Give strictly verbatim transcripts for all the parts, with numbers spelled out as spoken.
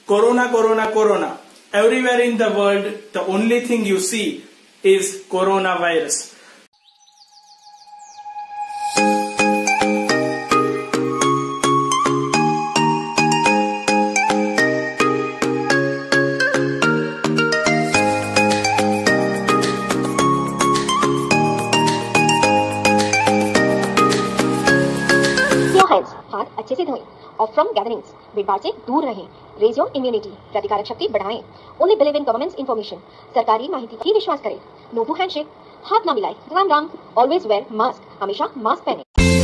Corona, Corona, Corona. Everywhere in the world, the only thing you see is coronavirus. हाथ अच्छे से धोएं और फ्रॉम गैदरिंग्स भीड़भाड़ से दूर रहें। रेज योर इम्यूनिटी, प्रतिकारक शक्ति बढ़ाएं। Only believe in government's information, सरकारी माहिती ही विश्वास करें। नो टू हैंडशेक, हाथ ना मिलाएं। Ram Ram. Always wear mask, हमेशा मास्क पहनें।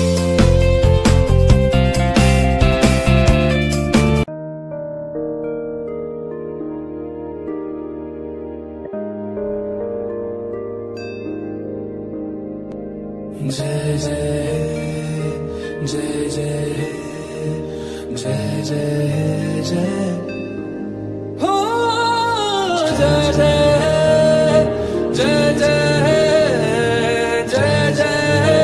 जय जय जय जय जय जय जय हो जय जय जय जय जय जय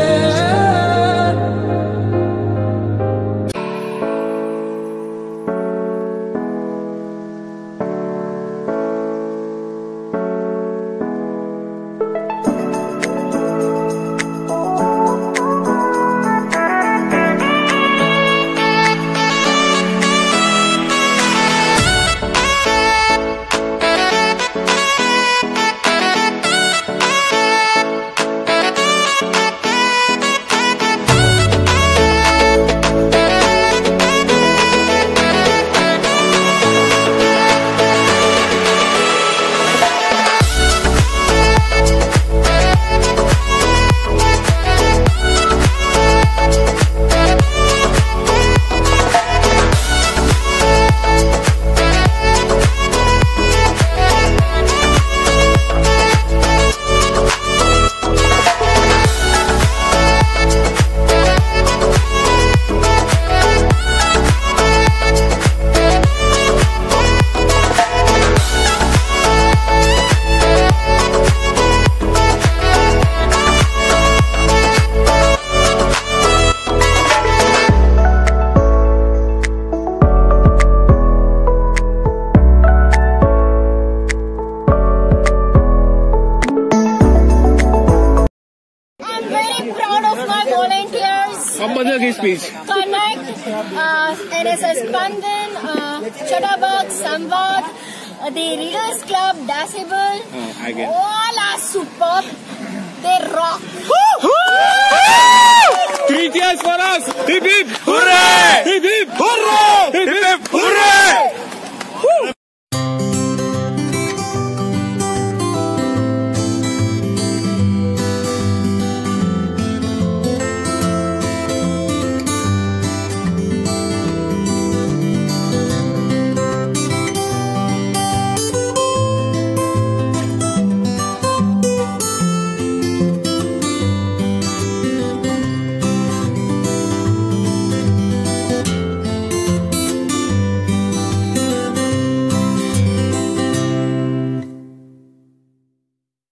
Speech. Connect, uh, N S S Spandan, uh, Chattabag, Samvad, uh, the Readers Club, Decibel, Oh, I get it. All are superb. They rock. Three cheers for us! Hip hip! Hooray! Hip